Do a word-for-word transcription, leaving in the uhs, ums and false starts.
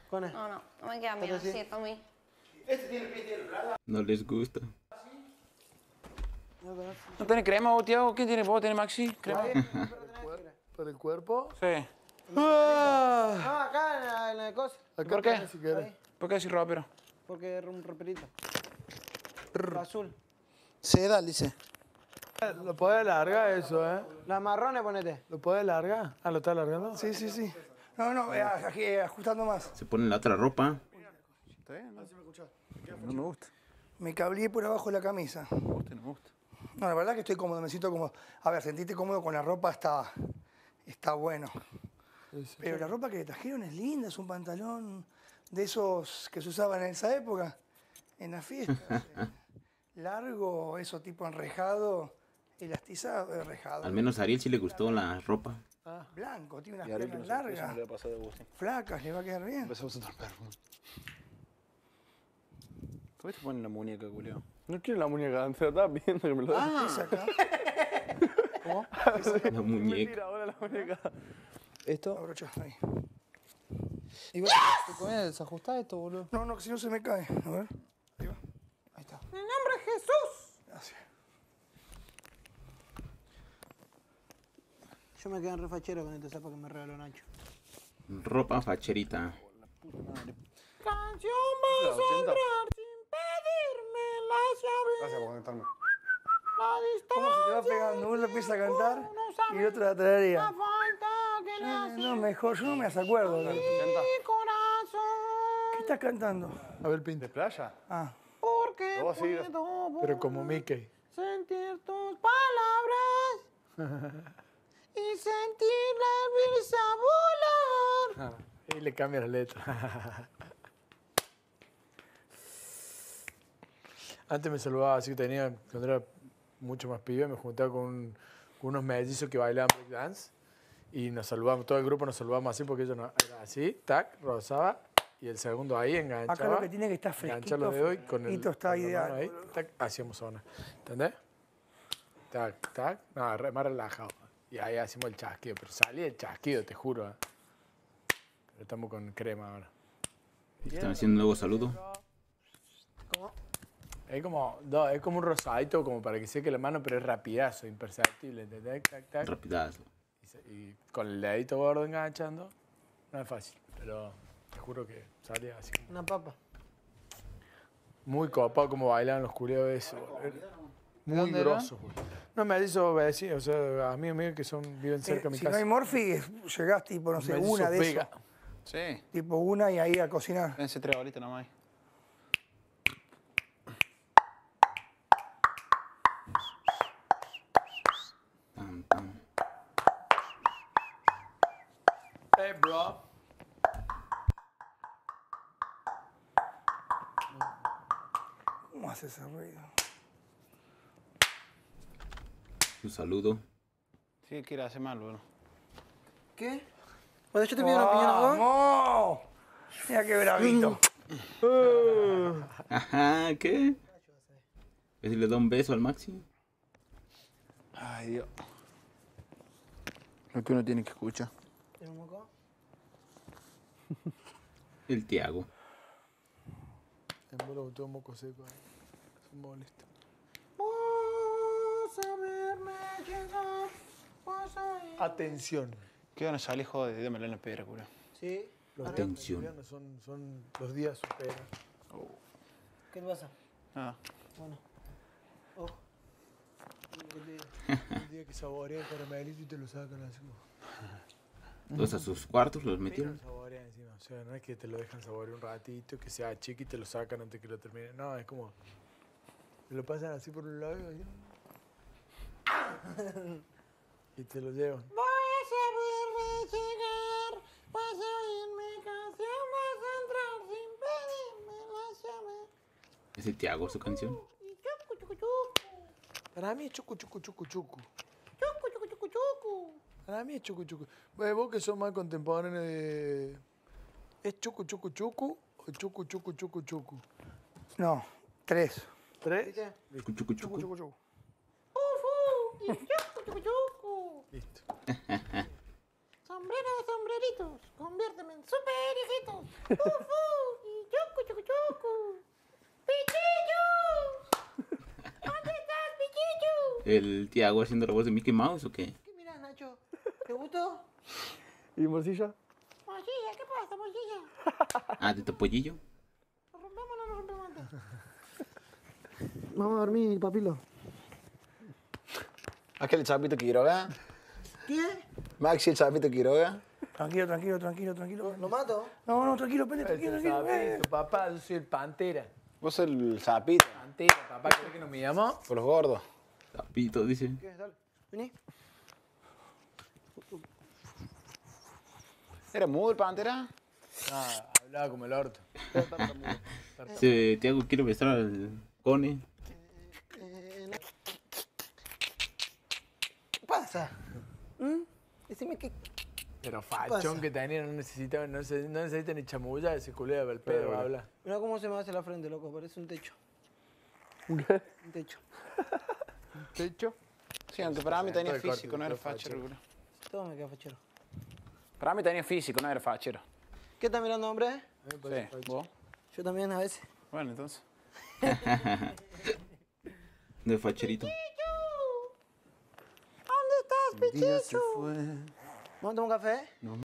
Con él. No, no, no me queda bien, sí, a mí. Este tiene pie de plata. No les gusta. ¿No tenés crema vos, Tiago? ¿Qué tiene vos? ¿Tenés Maxi? ¿Crema? ¿Para el cuerpo? Sí. Ah. No, acá en la, en la cosa. Acá ¿Por qué? Si querés. ¿Por qué decís ropero? Porque es un roperito. Azul. Seda, dice. Lo podés alargar eso, ¿eh? Las marrones ponete. ¿Lo podés alargar? Ah, ¿lo está alargando? Sí, sí, sí. No, no, eh, aquí, ajustando más. Se ponen la otra ropa. ¿Está bien? No, no me gusta. Me cableé por abajo de la camisa. No me gusta, no me gusta. No, la verdad que estoy cómodo, me siento cómodo. A ver, sentirte cómodo con la ropa está, está bueno. Pero la ropa que le trajeron es linda, es un pantalón de esos que se usaban en esa época, en las fiestas. eh, largo, eso tipo enrejado, elastizado, enrejado. Al menos a Ariel sí le gustó la ropa. Ah, blanco, tiene unas Y ahora que piernas no se largas, le va a pasar de gusto. flacas, le va a quedar bien. Empezamos a torper. ¿Por qué te ponen la muñeca, Julio? No quiero la muñeca, antes estaba viendo que me lo Ah, ¿es acá? ¿Cómo? La muñeca. Tira ahora la muñeca. ¿Esto? Abrocha, ahí. ¿Y vos te conviene desajustar esto, boludo? No, no, que si no se me cae. A ver. Ahí va. Ahí está. En el nombre de Jesús. Gracias. Yo me quedé en refachero con este zapo que me regaló Nacho. Ropa facherita. Canción va a entrar sin pedirme las llaves. Gracias por conectarme. La ¿Cómo se te va distancia. pegando? Uno empieza a cantar No y sabe el otro la traería. la falta que le hace No, mejor, yo no me acuerdo. mi corazón. ¿Qué estás cantando? A ver, Pinto. ¿De playa? Ah, Porque Lo vas a seguir, puedo pero como Mickey. sentir tus palabras y sentir la brisa volar. Ah, y le cambia la letra. Antes me saludaba así que tenía, cuando era mucho más pibe, me juntaba con, un- con unos mellizos que bailaban breakdance y nos saludamos, todo el grupo nos saludamos así porque ellos no, era así, tac, rozaba y el segundo ahí enganchaba. acá lo que tiene que estar enganchar fresquito. los dedos y con el, fresquito está con la ideal. mano ahí, tac, hacíamos zona. ¿Entendés? Tac, tac, no, re- más relajado. Y ahí hacemos el chasquido, pero salía el chasquido, te juro. ¿eh? Pero estamos con crema ahora. Están haciendo un nuevo saludo. Es como, no, es como un rosadito como para que seque la mano, pero es rapidazo, imperceptible, ¿entendés? Tac, tac. Rapidazo. Y, se- y con el dedito gordo enganchando, no es fácil, pero te juro que sale así. como- Una papa. Muy copado como bailan los culeos eso. Muy ¿Dónde era? grosos. No me hizo vecinos, o sea, amigos míos que son, viven cerca de mi Eh, si casa. no hay morfi, es- llegás tipo, no sé, Me hizo una de Vega. esas. Sí. Tipo una y ahí a cocinar. Vénse tres horitas nomás. Pam, pam. Hey, bro. ¿Cómo hace ese ruido? Un saludo. Sí, quiere hacer mal, boludo. ¿Qué? Bueno, yo te pido una opinión a vos. ¡Vamos! Mira qué bravito. Ajá, ¿qué? ¿Es si le da un beso al Maxi? Ay, Dios. Lo que uno tiene que escuchar. ¿Tiene un moco? El Tiago. En vuelo todo moco seco. eh. Es un molesto. Vas a verme llegar. Vas a ir. Atención. ¿Qué van a salir, joder? Démelo en la piedra, cura. Sí. Los Atención. viernes son, son los días superan. ¿Qué te pasa? Ah, Bueno. Ojo. ¿Qué te digo? El día que saborean el caramelito y te lo sacan así como. Entonces a sus cuartos los Pero metieron. saborean encima. O sea, no es que te lo dejan saborear un ratito, que sea chiqui y te lo sacan antes que lo terminen. No, es como. Te lo pasan así por un lado y. y te lo llevan. Vas a verme llegar. Vas a oír mi canción. Vas a entrar sin pedirme las llaves. ¿Es el Tiago su canción? Y chucu, chucu, chucu. Para mí es chucu, chucu, chucu, chucu. Chucu, chucu, chucu, chucu. Para mí es chucu, chucu. Bueno, vos que sos más contemporáneo de. ¿Es chucu, chucu, chucu o chucu, chucu, chucu, chucu? No, tres. ¿Tres? ¿Viste? Cuchu, cuchu, Chucu, cuchu. chucu, chucu. Ufu. Y chucu, chucu, chucu. Listo. Sombrero sombrero de sombreritos. Conviérteme en super hijitos. Ufu, y choco, choco, choco. ¡Pichichu! ¿Dónde estás, Pichichu? ¿El Tiago haciendo la voz de Mickey Mouse o qué? ¿Qué miras, Nacho? ¿Te gustó? ¿Y morcilla? Mochilla, ¿qué pasa, mochilla? Ah, de topollillo. ¿Nos rompemos o no nos rompemos antes? Vamos a dormir, papilo. Aquel Chapito Quiroga. ¿Qué? Maxi el Chapito Quiroga. Tranquilo, tranquilo, tranquilo, tranquilo. ¿Lo mato? No, no, tranquilo, Pele, tranquilo, tranquilo. eh. Tu papá, yo soy el Pantera. Vos sos el Zapito. Pantera, papá, ¿querés que nos miramos? Por los gordos. Tapito, dice. ¿Qué? Dale. Vení. ¿Era mudo el Pantera? Ah, hablaba como el orto. Dice, Tiago quiere besar al Cone. ¿Qué pasa? ¿Mm? Decime qué... Pero fachón que tenía, no necesita, no, se- no necesita ni chamulla, ese culea el pedo, habla. Mira cómo se me hace la frente, loco. Parece un techo. ¿Qué? Un techo. ¿Techo? Sí, aunque para mí tenía Todo el físico, corte, no era todo fachero, bro. Todo me queda fachero. Para mí tenía físico, no era fachero. ¿Qué estás mirando, hombre? Sí, vos. Yo también a veces. Bueno, entonces. De facherito. ¿Dónde estás, Un día se Pichichu? fue. ¿Vamos a tomar un café?